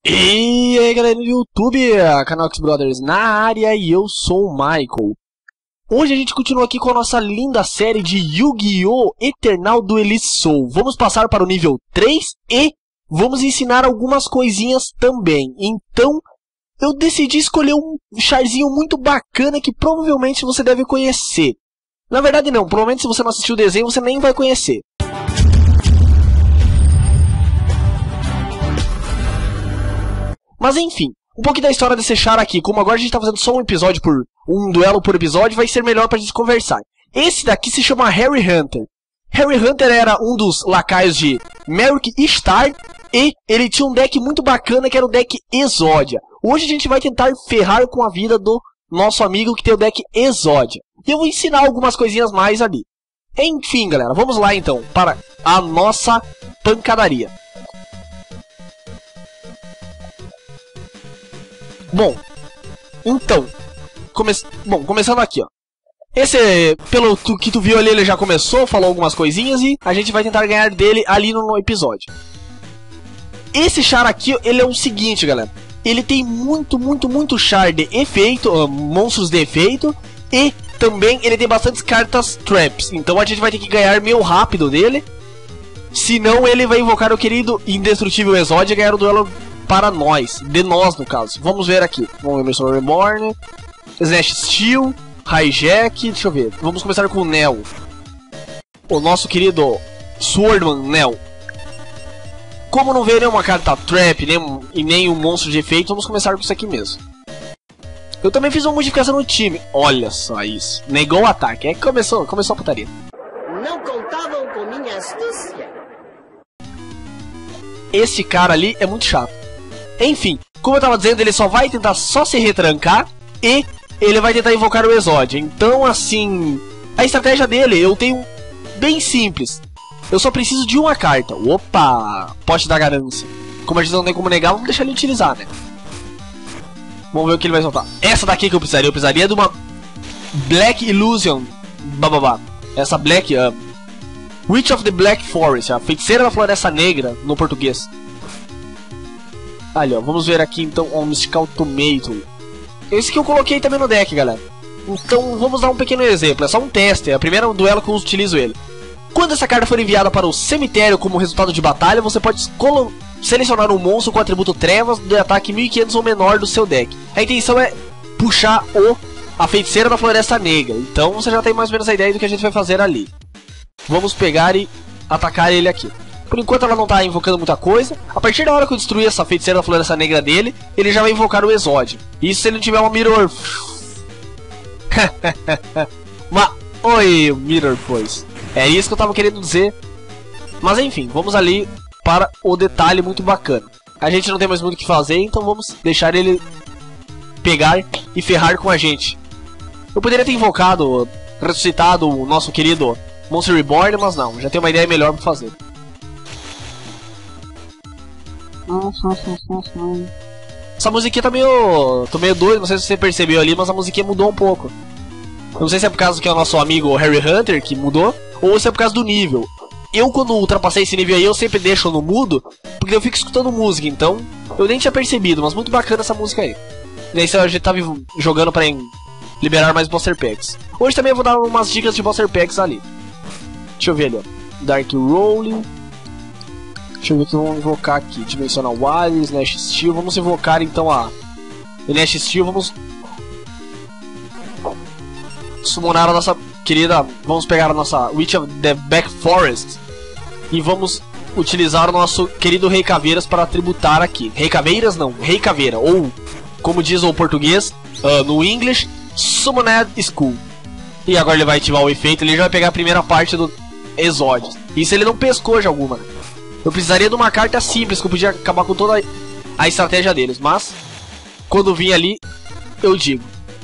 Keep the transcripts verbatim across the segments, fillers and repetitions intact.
E aí galera do YouTube, canal X Brothers na área e eu sou o Michael. Hoje a gente continua aqui com a nossa linda série de Yu-Gi-Oh! Eternal Duelist Soul. Vamos passar para o nível três e vamos ensinar algumas coisinhas também. Então eu decidi escolher um charzinho muito bacana que provavelmente você deve conhecer. Na verdade não, provavelmente se você não assistiu o desenho você nem vai conhecer. Mas enfim, um pouquinho da história desse char aqui. Como agora a gente tá fazendo só um episódio por... um duelo por episódio, vai ser melhor pra gente conversar. Esse daqui se chama Harry Hunter. Harry Hunter era um dos lacaios de Merrick Star. E ele tinha um deck muito bacana que era o deck Exódia. Hoje a gente vai tentar ferrar com a vida do nosso amigo que tem o deck Exódia. E eu vou ensinar algumas coisinhas mais ali. Enfim galera, vamos lá então para a nossa pancadaria. Bom, então, come... Bom, começando aqui, ó. Esse, pelo tu, que tu viu ali, ele já começou, falou algumas coisinhas e a gente vai tentar ganhar dele ali no, no episódio. Esse char aqui, ele é o seguinte, galera. Ele tem muito, muito, muito char de efeito, uh, monstros de efeito. E também ele tem bastantes cartas traps. Então a gente vai ter que ganhar meio rápido dele. Senão ele vai invocar o querido indestrutível Exódia e ganhar o duelo para nós, de nós no caso. Vamos ver aqui. Vamos ver Emerson Reborn, Slash Steel, Hijack, deixa eu ver. Vamos começar com o Nel. O nosso querido Swordman Nel. Como não veio nenhuma carta Trap nem, e nem um monstro de efeito, vamos começar com isso aqui mesmo. Eu também fiz uma modificação no time. Olha só isso. Negou o ataque. É que começou, começou a putaria. Não contavam com minha astúcia. Esse cara ali é muito chato. Enfim, como eu tava dizendo, ele só vai tentar só se retrancar e ele vai tentar invocar o Exódia. Então, assim, a estratégia dele eu tenho bem simples. Eu só preciso de uma carta. Opa, pote da ganância. Como a gente não tem como negar, vamos deixar ele utilizar, né? Vamos ver o que ele vai soltar. Essa daqui que eu precisaria. Eu precisaria de uma Black Illusion. Bababá. Essa Black... Uh, Witch of the Black Forest. A feiticeira da Floresta Negra, no português. Ali, ó, vamos ver aqui então o Mystical Tomato. Esse que eu coloquei também no deck, galera. Então vamos dar um pequeno exemplo, é só um teste, é a primeira duelo que eu utilizo ele. Quando essa carta for enviada para o cemitério como resultado de batalha, você pode selecionar um monstro com o atributo Trevas de ataque mil e quinhentos ou menor do seu deck. A intenção é puxar o a feiticeira da Floresta Negra, então você já tem mais ou menos a ideia do que a gente vai fazer ali. Vamos pegar e atacar ele aqui. Por enquanto ela não está invocando muita coisa. A partir da hora que eu destruir essa feiticeira da Floresta Negra dele, ele já vai invocar o Exódio. Isso se ele não tiver uma Mirror. Mas, oi, Mirror, pois. É isso que eu tava querendo dizer. Mas enfim, vamos ali para o detalhe muito bacana. A gente não tem mais muito o que fazer, então vamos deixar ele pegar e ferrar com a gente. Eu poderia ter invocado, ressuscitado o nosso querido Monster Reborn, mas não, já tenho uma ideia melhor para fazer. Essa musiquinha tá meio... tô meio doido, não sei se você percebeu ali, mas a musiquinha mudou um pouco. Não sei se é por causa que é o nosso amigo Harry Hunter que mudou, ou se é por causa do nível. Eu, quando ultrapassei esse nível aí, eu sempre deixo no mudo, porque eu fico escutando música, então eu nem tinha percebido, mas muito bacana essa música aí. E aí a gente tava jogando pra liberar mais Buster Packs. Hoje também eu vou dar umas dicas de Buster Packs ali. Deixa eu ver ali, ó. Dark Rolling. Deixa eu ver o que vamos invocar aqui. Dimensional Wire, Slash Steel. Vamos invocar então a Slash Steel. Vamos summonar a nossa querida. Vamos pegar a nossa Witch of the Black Forest e vamos utilizar o nosso querido Rei Caveiras para tributar aqui. Rei Caveiras não, Rei Caveira. Ou, como diz o português, uh, no English, Summoned Skull. E agora ele vai ativar o efeito. Ele já vai pegar a primeira parte do Exódio. Isso ele não pescou de alguma, né? Eu precisaria de uma carta simples, que eu podia acabar com toda a estratégia deles. Mas, quando vir ali, eu digo.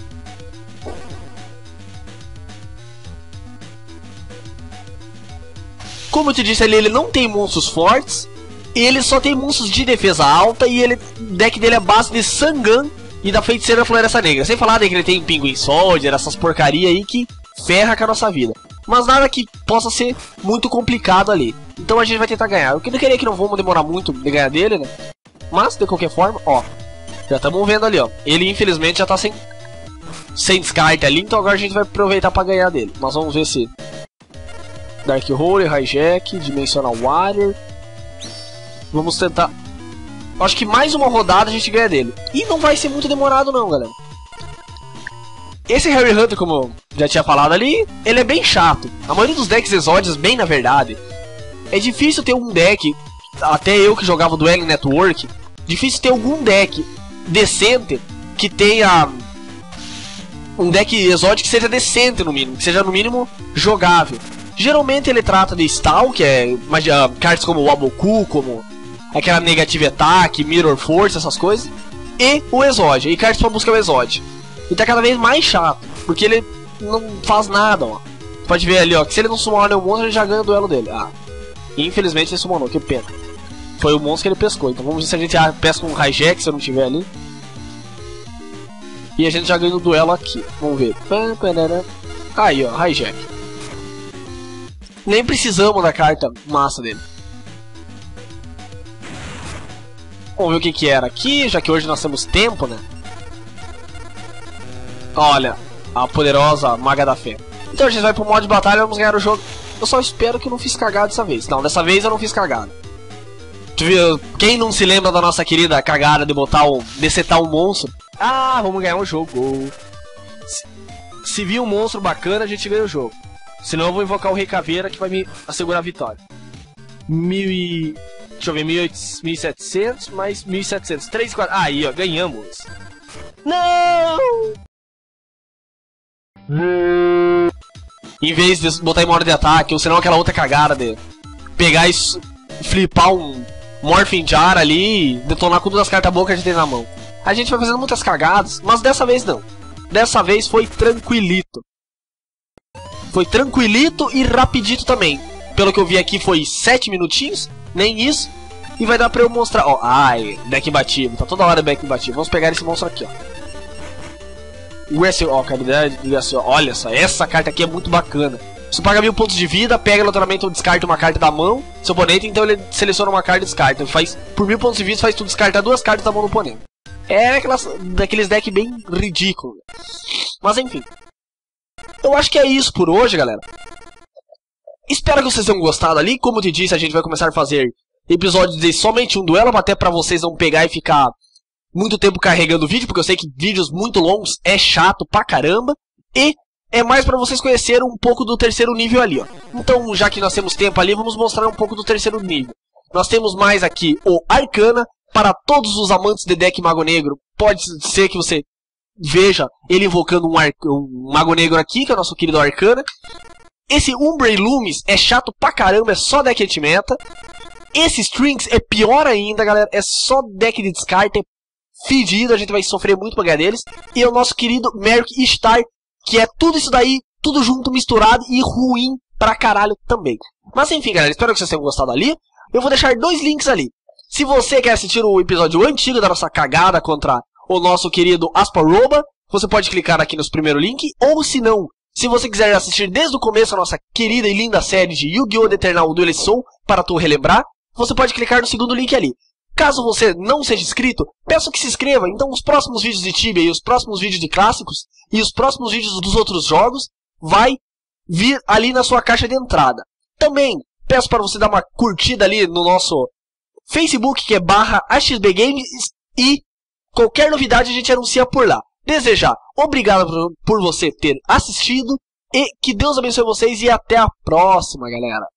Como eu te disse ali, ele não tem monstros fortes. Ele só tem monstros de defesa alta. E ele, o deck dele é base de Sangan e da Feiticeira da Floresta Negra. Sem falar de que ele tem Pinguim Soldier, essas porcaria aí que ferra com a nossa vida. Mas nada que possa ser muito complicado ali. Então a gente vai tentar ganhar. Eu queria que não vamos demorar muito de ganhar dele, né? Mas, de qualquer forma, ó, já estamos vendo ali, ó. Ele, infelizmente, já tá sem, sem descarte ali, então agora a gente vai aproveitar pra ganhar dele. Mas vamos ver se... Dark Hole, Hijack, Dimensional Warrior. Vamos tentar... Acho que mais uma rodada a gente ganha dele. E não vai ser muito demorado não, galera. Esse Harry Hunter, como eu já tinha falado ali, ele é bem chato. A maioria dos decks exódios, bem na verdade, é difícil ter um deck, até eu que jogava Dueling Network, difícil ter algum deck decente que tenha um deck exótico que seja decente no mínimo, que seja no mínimo jogável. Geralmente ele trata de Stall, que é uh, cartas como o Waboku, como aquela Negative Attack, Mirror Force, essas coisas, e o exódio, e cartas pra buscar o exódio. E tá cada vez mais chato, porque ele não faz nada, ó. Você pode ver ali, ó, que se ele não summonar nenhum monstro, ele já ganha o duelo dele. Ah, infelizmente ele summonou, que pena. Foi o monstro que ele pescou, então vamos ver se a gente pesca um Hijack, se eu não tiver ali. E a gente já ganha o duelo aqui, vamos ver. Aí, ó, Hijack. Nem precisamos da carta massa dele. Vamos ver o que que era aqui, já que hoje nós temos tempo, né? Olha, a poderosa Maga da Fé. Então a gente vai pro modo de batalha e vamos ganhar o jogo. Eu só espero que eu não fiz cagada dessa vez. Não, dessa vez eu não fiz cagada. Tu viu? Quem não se lembra da nossa querida cagada de botar um... de setar um monstro? Ah, vamos ganhar o jogo. Se, se vir um monstro bacana, a gente ganha o jogo. Senão eu vou invocar o Rei Caveira, que vai me assegurar a vitória. Mil e... Deixa eu ver, mil e setecentos mais mil e setecentos. três, quatro... Ah, aí, ó, ganhamos. Não! Em vez de botar em modo de ataque, ou senão aquela outra cagada de pegar e flipar um Morphing Jar ali e detonar com todas as cartas boas que a gente tem na mão. A gente vai fazendo muitas cagadas, mas dessa vez não. Dessa vez foi tranquilito. Foi tranquilito e rapidito também. Pelo que eu vi aqui foi sete minutinhos, nem isso. E vai dar pra eu mostrar, ó, ai, deck batido, tá toda hora deck batido. Vamos pegar esse monstro aqui, ó. Ó, caridade, olha só, essa carta aqui é muito bacana. Você paga mil pontos de vida, pega naturalmente ou descarta uma carta da mão, seu oponente, então ele seleciona uma carta e descarta. Faz, por mil pontos de vida, faz tu descartar duas cartas da mão do oponente. É aquelas, daqueles decks bem ridículos. Mas enfim. Eu acho que é isso por hoje, galera. Espero que vocês tenham gostado ali. Como eu te disse, a gente vai começar a fazer episódios de somente um duelo, até pra vocês não pegar e ficar muito tempo carregando o vídeo, porque eu sei que vídeos muito longos é chato pra caramba. E é mais pra vocês conhecerem um pouco do terceiro nível ali, ó. Então, já que nós temos tempo ali, vamos mostrar um pouco do terceiro nível. Nós temos mais aqui o Arcana. Para todos os amantes de deck Mago Negro, pode ser que você veja ele invocando um, um Mago Negro aqui, que é o nosso querido Arcana. Esse Umbrae Lumis é chato pra caramba, é só deck anti-meta. Esse Strings é pior ainda, galera, é só deck de descarte, é fedido, a gente vai sofrer muito pra ganhar deles. E o nosso querido Merrick Star, que é tudo isso daí, tudo junto, misturado e ruim pra caralho também. Mas enfim, galera, espero que vocês tenham gostado ali. Eu vou deixar dois links ali. Se você quer assistir o episódio antigo da nossa cagada contra o nosso querido Asparoba, você pode clicar aqui nos primeiros links. Ou se não, se você quiser assistir desde o começo a nossa querida e linda série de Yu-Gi-Oh! The Eternal Duelist Soul, para tu relembrar, você pode clicar no segundo link ali. Caso você não seja inscrito, peço que se inscreva. Então os próximos vídeos de Tibia e os próximos vídeos de clássicos e os próximos vídeos dos outros jogos vai vir ali na sua caixa de entrada. Também peço para você dar uma curtida ali no nosso Facebook, que é barra A X B Games, e qualquer novidade a gente anuncia por lá. Desejar obrigado por você ter assistido e que Deus abençoe vocês e até a próxima, galera.